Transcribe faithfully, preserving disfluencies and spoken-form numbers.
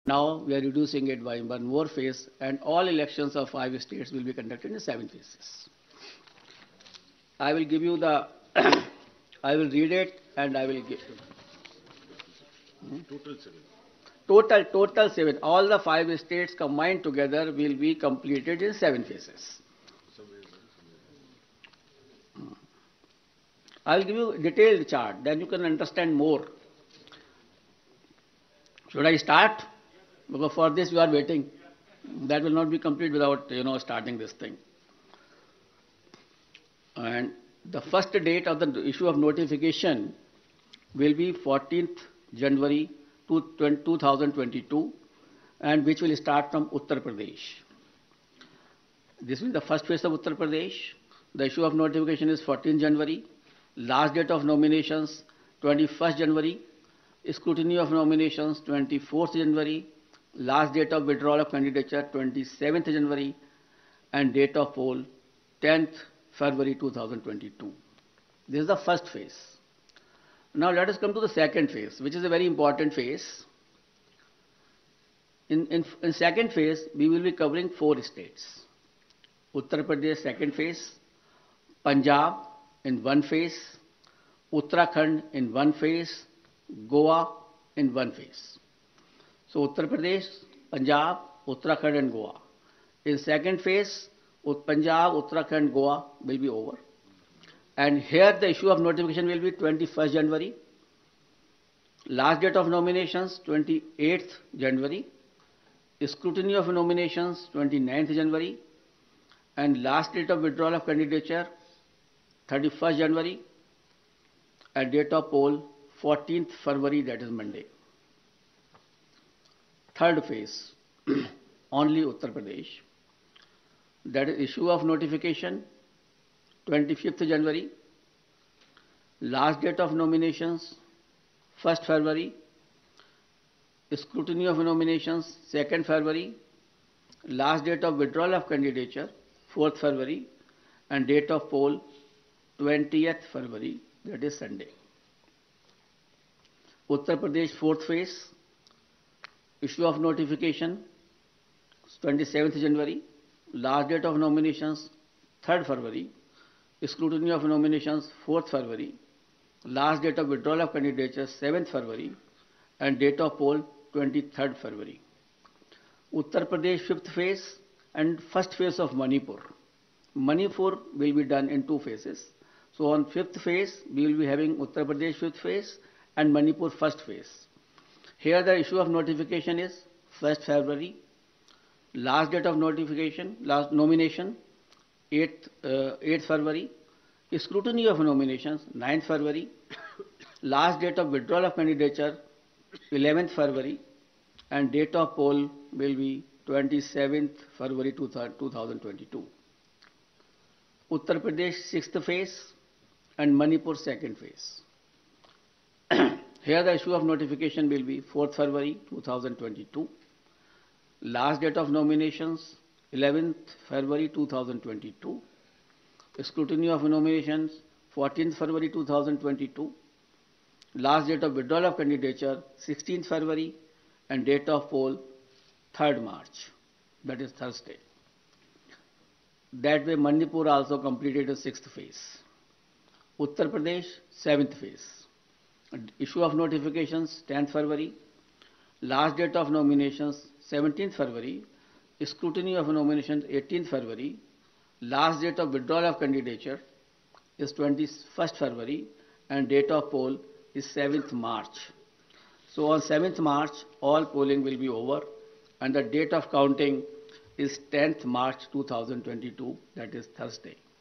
Now we are reducing it by one more phase, and all elections of five states will be conducted in seven phases. I will give you the, I will read it and I will give. Total seven. Total, total seven. All the five states combined together will be completed in seven phases. I will give you a detailed chart, then you can understand more. Should I start? Because for this you are waiting. That will not be complete without, you know, starting this thing. And the first date of the issue of notification will be fourteenth January two thousand twenty-two, and which will start from Uttar Pradesh. This will be the first phase of Uttar Pradesh. The issue of notification is fourteenth January. Last date of nominations twenty-first January. Scrutiny of nominations twenty-fourth January. Last date of withdrawal of candidature twenty-seventh January. And date of poll tenth February two thousand twenty-two. This is the first phase. Now let us come to the second phase, which is a very important phase. In, in, in second phase, we will be covering four states. Uttar Pradesh, second phase. Punjab in one phase. Uttarakhand in one phase. Goa in one phase. So Uttar Pradesh, Punjab, Uttarakhand and Goa. In second phase, Punjab, Uttarakhand, Goa will be over. And here the issue of notification will be twenty-first January. Last date of nominations twenty-eighth January. Scrutiny of nominations twenty-ninth January. And last date of withdrawal of candidature thirty-first January. And date of poll fourteenth February, that is Monday. Third phase, only Uttar Pradesh. That is issue of notification twenty-fifth January. Last date of nominations first February. Scrutiny of nominations second February. Last date of withdrawal of candidature fourth February. And date of poll twentieth February, that is Sunday. Uttar Pradesh fourth phase, issue of notification twenty-seventh January. Last date of nominations third February. Scrutiny of nominations fourth February. Last date of withdrawal of candidature seventh February. And date of poll twenty-third February. Uttar Pradesh fifth phase and first phase of Manipur. Manipur will be done in two phases. So on fifth phase, we will be having Uttar Pradesh fifth phase and Manipur first phase. Here the issue of notification is first February. Last date of notification, last nomination, eighth, uh, eighth February. Scrutiny of nominations, ninth February. Last date of withdrawal of candidature, eleventh February. And date of poll will be twenty-seventh February two thousand twenty-two. Uttar Pradesh sixth phase and Manipur second phase. Here the issue of notification will be fourth February two thousand twenty-two. Last date of nominations eleventh February two thousand twenty-two. Scrutiny of nominations fourteenth February two thousand twenty-two. Last date of withdrawal of candidature sixteenth February. And date of poll third March, that is Thursday. That way Manipur also completed the sixth phase. Uttar Pradesh seventh phase. Issue of notifications tenth February. Last date of nominations seventeenth February. Scrutiny of nominations eighteenth February. Last date of withdrawal of candidature is twenty-first February. And date of poll is seventh March. So on seventh March, all polling will be over. And the date of counting is tenth March two thousand twenty-two, that is Thursday.